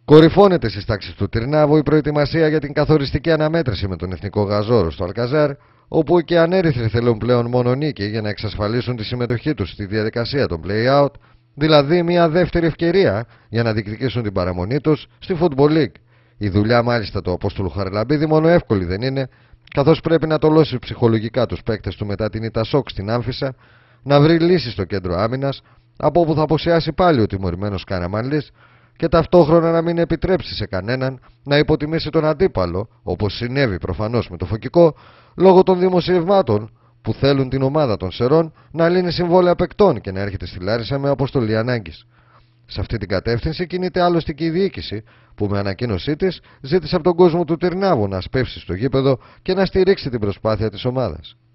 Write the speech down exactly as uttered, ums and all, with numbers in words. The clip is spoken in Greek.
Κορυφώνεται στις τάξεις του Τυρνάβου η προετοιμασία για την καθοριστική αναμέτρηση με τον Εθνικό Γαζόρο στο Αλκαζάρ, όπου και οι ανέρυθροι θέλουν πλέον μόνο νίκη για να εξασφαλίσουν τη συμμετοχή τους στη διαδικασία των play-out, δηλαδή μια δεύτερη ευκαιρία για να διεκδικήσουν την παραμονή τους στη Football League. Η δουλειά μάλιστα του Απόστολου Χαραλαμπίδη μόνο εύκολη δεν είναι, καθώς πρέπει να τολώσει ψυχολογικά τους παίκτες του μετά την ήττα σοκ στην Άμφισσα, να βρει λύση στο κέντρο άμυνας, από όπου θα αποσιάσει πάλι ο τιμωρημένος Καραμανλής, και ταυτόχρονα να μην επιτρέψει σε κανέναν να υποτιμήσει τον αντίπαλο, όπως συνέβη προφανώς με το Φωκικό, λόγω των δημοσιευμάτων που θέλουν την ομάδα των Σερών να λύνει συμβόλαια παικτών και να έρχεται στη Λάρισα με αποστολή ανάγκης. Σε αυτή την κατεύθυνση κινείται άλλωστε και η διοίκηση, που με ανακοίνωσή της ζήτησε από τον κόσμο του Τυρνάβου να σπεύσει στο γήπεδο και να στηρίξει την προσπάθεια της ομάδας.